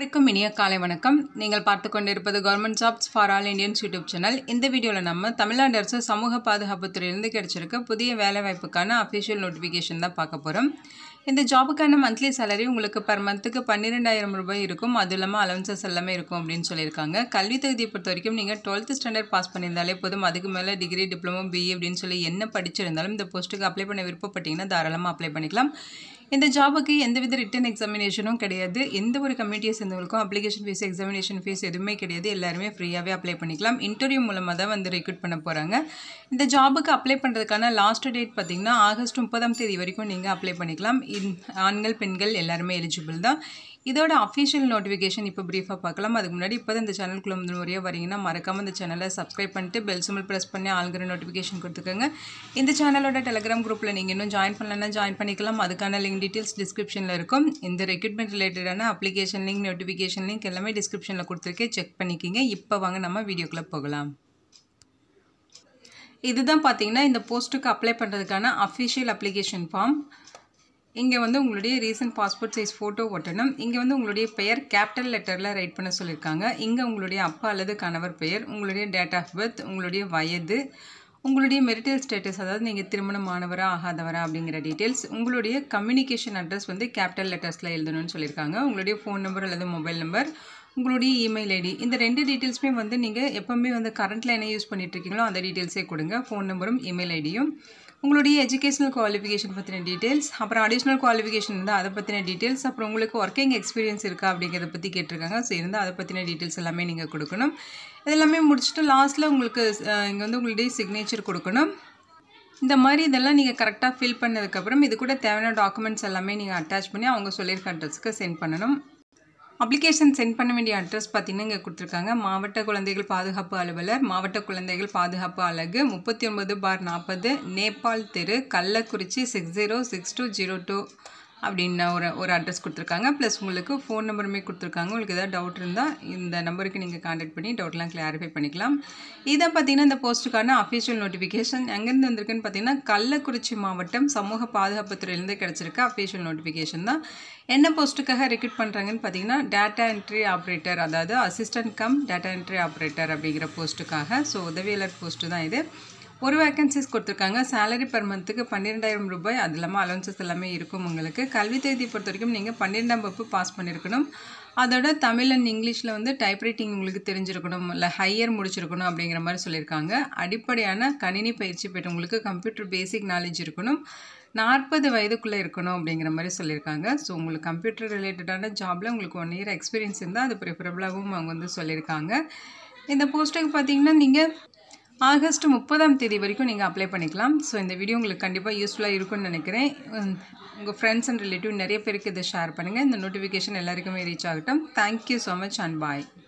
அனைவருக்கும் இனிய காலை வணக்கம். நீங்கள் பார்த்து கொண்டிருப்பது government jobs for all Indians YouTube channel. இந்த வீடியோவில் நம்ம தமிழ்நாடு அரசு சமூக பாதுகாப்பு துறையிலிருந்து கிடைச்சிருக்க புதிய வேலைவாய்ப்புக்கான அஃபிஷியல் நோட்டிஃபிகேஷன் தான் பார்க்க போகிறோம். இந்த ஜாபுக்கான மந்த்லி சேலரி உங்களுக்கு பர் மந்த்துக்கு 12,000 ரூபாய் இருக்கும். அது இல்லாமல் அலவன்சஸ் எல்லாமே இருக்கும் அப்படின்னு சொல்லியிருக்காங்க. கல்வி தகுதியை பொறுத்த வரைக்கும் நீங்கள் 12th ஸ்டாண்டர்ட் பாஸ் பண்ணியிருந்தாலே போதும். அதுக்கு மேலே டிகிரி, டிப்ளமோ, பிஏ அப்படின்னு சொல்லி என்ன படிச்சிருந்தாலும் இந்த போஸ்ட்டுக்கு அப்ளை பண்ண விருப்பப்பட்டீங்கன்னா தாராளமாக அப்ளை பண்ணிக்கலாம். இந்த ஜாபுக்கு எந்தவித ரிட்டன் எக்ஸாமினேஷனும் கிடையாது. எந்த ஒரு கம்யூனிட்டியை சேர்ந்தவங்களுக்கும் அப்ளிகேஷன் ஃபீஸ், எக்ஸாமினேஷன் ஃபீஸ் எதுவுமே கிடையாது. எல்லாருமே ஃப்ரீயாகவே அப்ளை பண்ணிக்கலாம். இன்டர்வியூ மூலமாக தான் ரெக்ரூட் பண்ண போகிறாங்க. இந்த ஜாபுக்கு அப்ளை பண்ணுறதுக்கான லாஸ்ட் டேட் பார்த்திங்கன்னா ஆகஸ்ட் 30 வரைக்கும் நீங்கள் அப்ளை பண்ணிக்கலாம். ஆண்கள், பெண்கள் எல்லாருமே எலிஜிபிள் தான். இதோட அஃபிஷியல் நோட்டிஃபிகேஷன் இப்போ ப்ரீஃபாக பார்க்கலாம். அதுக்கு முன்னாடி இப்போ தான் இந்த சேனலுக்குள்ள முதல் முறையாக வரீங்கன்னா மறக்காமல் இந்த சேனலை சப்ஸ்கிரைப் பண்ணிட்டு பெல் சிம்பிள் ப்ரெஸ் பண்ணி ஆளுங்கிற நோட்டிஃபிகேஷன் கொடுத்துக்கோங்க. இந்த சேனலோட டெலிகிராம் குரூப்பில் நீங்கள் இன்னும் ஜாயின் பண்ணலன்னா ஜாயின் பண்ணிக்கலாம். அதுக்கான லிங்க் டீட்டெயில்ஸ் டிஸ்கிரிப்ஷனில் இருக்கும். இந்த ரெக்ரூட்மெண்ட் ரிலேட்டடான அப்ளிகேஷன் லிங்க், நோட்டிஃபிகேஷன் லிங்க் எல்லாமே டிஸ்கிரிப்ஷனில் கொடுத்துருக்கேன். செக் பண்ணிக்கிங்க. இப்போ வாங்க நம்ம வீடியோக்குள்ளே போகலாம். இதுதான் பார்த்தீங்கன்னா இந்த போஸ்ட்டுக்கு அப்ளை பண்ணுறதுக்கான அஃபிஷியல் அப்ளிகேஷன் ஃபார்ம். இங்கே உங்களுடைய ரீசன்ட் பாஸ்போர்ட் சைஸ் ஃபோட்டோ ஒட்டணும். இங்கே உங்களுடைய பெயர் கேபிட்டல் லெட்டரில் ரைட் பண்ண சொல்லியிருக்காங்க. இங்கே உங்களுடைய அப்பா அல்லது கணவர் பெயர், உங்களுடைய டேட் ஆஃப் பர்த், உங்களுடைய வயது, உங்களுடைய மெரிட்டல் ஸ்டேட்டஸ், அதாவது நீங்கள் திருமணமானவரா ஆகாதவரா அப்படிங்கிற டீட்டெயில்ஸ், உங்களுடைய கம்யூனிகேஷன் அட்ரஸ் கேபிட்டல் லெட்டர்ஸில் எழுதணும்னு சொல்லியிருக்காங்க. உங்களுடைய ஃபோன் நம்பர் அல்லது மொபைல் நம்பர், உங்களுடைய இமெயில் ஐடி, இந்த ரெண்டு டீட்டெயில்ஸுமே நீங்கள் எப்போவுமே கரண்ட்டில் என்ன யூஸ் பண்ணிகிட்ருக்கீங்களோ அந்த டீட்டெயில்ஸே கொடுங்க. ஃபோன் நம்பரும் இமெயில் ஐடியும், உங்களுடைய எஜுகேஷனல் குவாலிஃபிகேஷன் பற்றின டீட்டெயில்ஸ், அப்புறம் அடிஷ்னல் குவாலிஃபிகேஷன் இருந்தால் அதை பற்றின டீட்டெயில்ஸ், அப்புறம் உங்களுக்கு ஒர்க்கிங் எக்ஸ்பீரியன்ஸ் இருக்கா அப்படிங்கிறத பற்றி கேட்டிருக்காங்க. ஸோ இருந்தால் அதை பற்றின டீட்டெயில்ஸ் எல்லாமே நீங்கள் கொடுக்கணும். இதெல்லாமே முடிச்சுட்டு லாஸ்ட்டில் உங்களுக்கு இங்கே உங்களுடைய சிக்னேச்சர் கொடுக்கணும். இந்த மாதிரி இதெல்லாம் நீங்கள் கரெக்டாக ஃபில் பண்ணதுக்கப்புறம் இது கூட தேவையான டாக்குமெண்ட்ஸ் எல்லாமே நீங்கள் அட்டாச் பண்ணி அவங்க சொல்லியிருக்க அட்ரஸ்க்கு சென்ட் பண்ணணும். அப்ளிகேஷன் சென்ட் பண்ண வேண்டிய அட்ரஸ் பார்த்திங்கன்னா இங்கே கொடுத்துருக்காங்க. மாவட்ட குழந்தைகள் பாதுகாப்பு அலுவலர், மாவட்ட குழந்தைகள் பாதுகாப்பு அலகு, 39/40, நேபாள் தெரு, கள்ளக்குறிச்சி 606202 அப்படின்னு ஒரு அட்ரஸ் கொடுத்துருக்காங்க. ப்ளஸ் உங்களுக்கு ஃபோன் நம்பருமே கொடுத்துருக்காங்க. உங்களுக்கு ஏதாவது டவுட் இருந்தால் இந்த நம்பருக்கு நீங்கள் கான்டாக்ட் பண்ணி டவுட்லாம் கிளாரிஃபை பண்ணிக்கலாம். இதை பார்த்திங்கன்னா இந்த போஸ்ட்டுக்கான அஃபிஷியல் நோட்டிஃபிகேஷன் எங்கேருந்து வந்திருக்குன்னு பார்த்திங்கன்னா கள்ளக்குறிச்சி மாவட்டம் சமூக பாதுகாப்புத்துறையிலேருந்து கிடச்சிருக்க அஃபிஷியல் நோட்டிஃபிகேஷன் தான். என்ன போஸ்ட்டுக்காக ரெக்ரூட் பண்ணுறாங்கன்னு பார்த்தீங்கன்னா டேட்டா என்ட்ரி ஆப்ரேட்டர், அதாவது assistant cum data entry operator அப்படிங்கிற போஸ்ட்டுக்காக. ஸோ உதவியாளர் போஸ்ட்டு தான் இது. ஒரு வேக்கன்சிஸ் கொடுத்துருக்காங்க. சேலரி பர் மந்த்துக்கு 12,000 ரூபாய். அது இல்லாமல் அலவன்சஸ் எல்லாமே இருக்கும். உங்களுக்கு கல்வி தகுதி பொறுத்த வரைக்கும் நீங்கள் 12ஆம் வகுப்பு பாஸ் பண்ணியிருக்கணும். அதோட தமிழ் அண்ட் இங்கிலீஷில் டைப்ரைட்டிங் உங்களுக்கு தெரிஞ்சிருக்கணும், இல்லை ஹையர் முடிச்சிருக்கணும் அப்படிங்கிற மாதிரி சொல்லியிருக்காங்க. அடிப்படையான கணினி பயிற்சி பெற்றவங்களுக்கு கம்ப்யூட்டர் பேசிக் நாலேஜ் இருக்கணும். 40 வயதுக்குள்ளே இருக்கணும் அப்படிங்கிற மாதிரி சொல்லியிருக்காங்க. ஸோ உங்களுக்கு கம்ப்யூட்டர் ரிலேட்டடான ஜாபில் உங்களுக்கு 1 இயர் எக்ஸ்பீரியன்ஸ் இருந்தால் அது ப்ரிஃபரபிளாகவும் அவங்க சொல்லியிருக்காங்க. இந்த போஸ்ட்டுக்கு பார்த்தீங்கன்னா நீங்கள் ஆகஸ்ட் 30 வரைக்கும் நீங்கள் அப்ளை பண்ணிக்கலாம். ஸோ இந்த வீடியோ உங்களுக்கு கண்டிப்பாக யூஸ்ஃபுல்லாக இருக்கும்னு நினைக்கிறேன். உங்கள் ஃப்ரெண்ட்ஸ் அண்ட் ரிலேட்டிவ் நிறைய பேருக்கு இதை ஷேர் பண்ணுங்கள். இந்த நோட்டிஃபிகேஷன் எல்லாருக்குமே ரீச் ஆகட்டும். Thank you so much and bye.